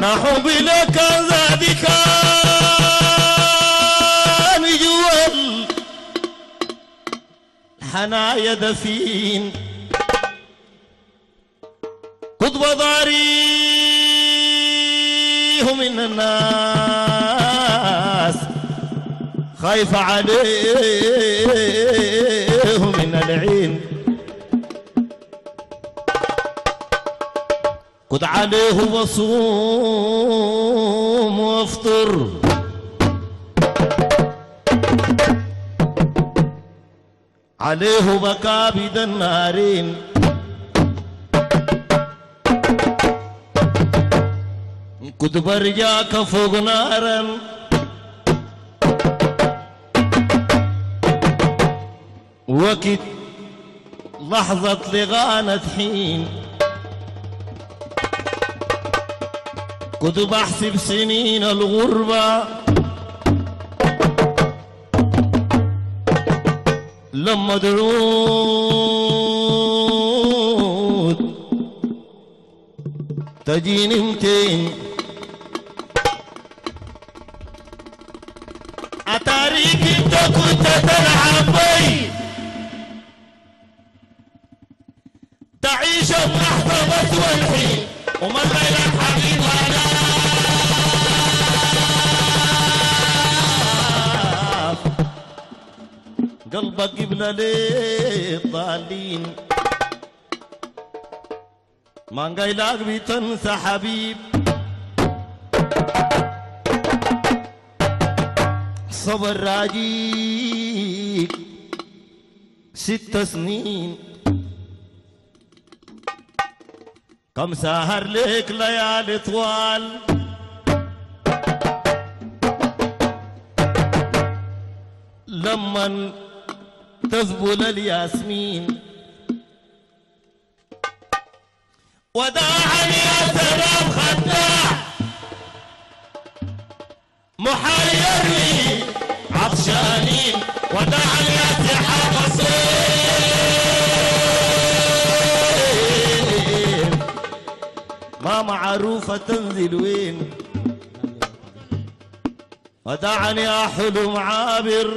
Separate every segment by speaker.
Speaker 1: حبي لك زادي كان جوال حنايا دفين قطب ضاريه من الناس خايف عليه من العين قد عليه وصوم وافطر عليه مكابد النارين كنت برجاك فوق نارا وقت لحظة لغانة حين كنت بحسب سنين الغربة لما دعوت تجيني 200 أتاريك انت كنت تلعب بي تعيش اللحظة والحين وما غير الحبيب أنا قلبك قبل ليه الضالين ما قايلاك بتنسى حبيب صبر راجيك 6 سنين كم سهر لك ليالي طوال لمن تذبل الياسمين وداعا يا سلام خداع محيرني عطشانين وداعا يا سحاب الصيف ما معروفة تنزل وين وداعا يا حلم عابر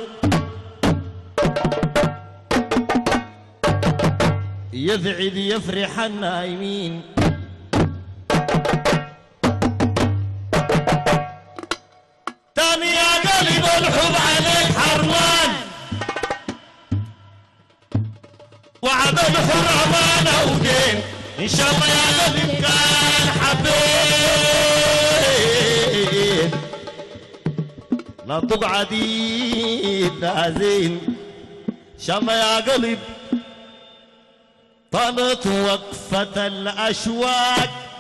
Speaker 1: يبعد يفرح النايمين تاني يا قلب الحب عليك حرمان وعد الحرمان ودين ان شاء الله يا قلب كان حبيب لا تقعدي زين شما يا قلب طلت وقفة الأشواق